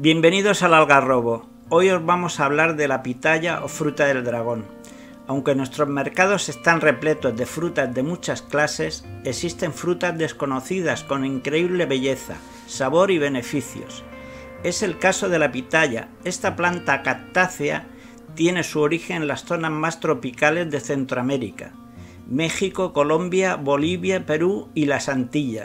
Bienvenidos al Algarrobo. Hoy os vamos a hablar de la pitaya o fruta del dragón. Aunque nuestros mercados están repletos de frutas de muchas clases, existen frutas desconocidas con increíble belleza, sabor y beneficios. Es el caso de la pitaya. Esta planta cactácea tiene su origen en las zonas más tropicales de Centroamérica: México, Colombia, Bolivia, Perú y las Antillas.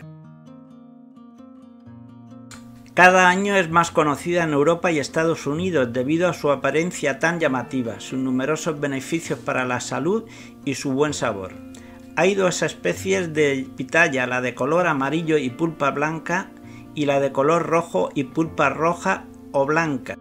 Cada año es más conocida en Europa y Estados Unidos debido a su apariencia tan llamativa, sus numerosos beneficios para la salud y su buen sabor. Hay dos especies de pitaya, la de color amarillo y pulpa blanca y la de color rojo y pulpa roja o blanca.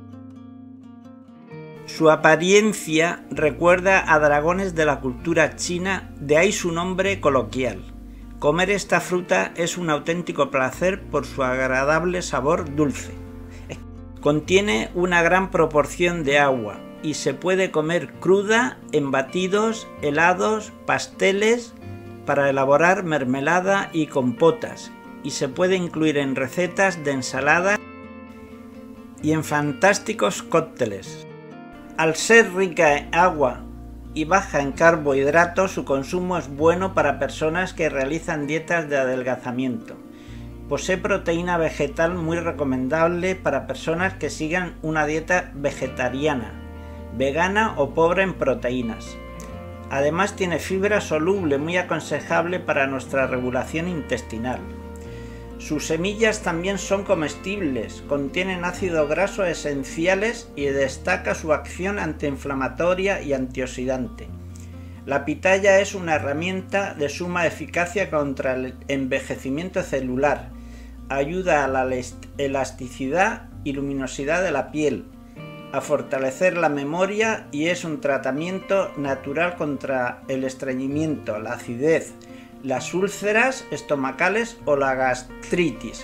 Su apariencia recuerda a dragones de la cultura china, de ahí su nombre coloquial. Comer esta fruta es un auténtico placer por su agradable sabor dulce. Contiene una gran proporción de agua y se puede comer cruda, en batidos, helados, pasteles, para elaborar mermelada y compotas, y se puede incluir en recetas de ensalada y en fantásticos cócteles. Al ser rica en agua y baja en carbohidratos, su consumo es bueno para personas que realizan dietas de adelgazamiento. Posee proteína vegetal muy recomendable para personas que sigan una dieta vegetariana, vegana o pobre en proteínas. Además tiene fibra soluble muy aconsejable para nuestra regulación intestinal. Sus semillas también son comestibles, contienen ácidos grasos esenciales y destaca su acción antiinflamatoria y antioxidante. La pitaya es una herramienta de suma eficacia contra el envejecimiento celular, ayuda a la elasticidad y luminosidad de la piel, a fortalecer la memoria y es un tratamiento natural contra el estreñimiento, la acidez, las úlceras estomacales o la gastritis.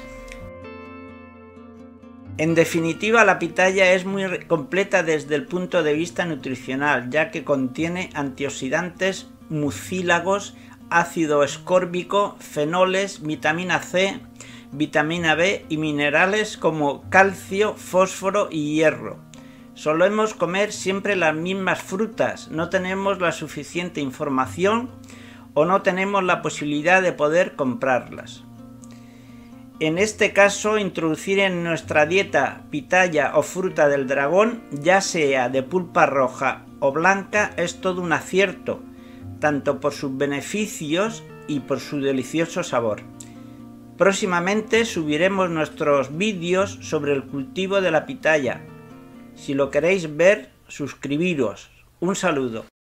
En definitiva, la pitaya es muy completa desde el punto de vista nutricional, ya que contiene antioxidantes, mucílagos, ácido ascórbico, fenoles, vitamina C, vitamina B y minerales como calcio, fósforo y hierro. Solemos comer siempre las mismas frutas, no tenemos la suficiente información o no tenemos la posibilidad de poder comprarlas. En este caso, introducir en nuestra dieta pitaya o fruta del dragón, ya sea de pulpa roja o blanca, es todo un acierto, tanto por sus beneficios y por su delicioso sabor. Próximamente subiremos nuestros vídeos sobre el cultivo de la pitaya. Si lo queréis ver, suscribiros. Un saludo.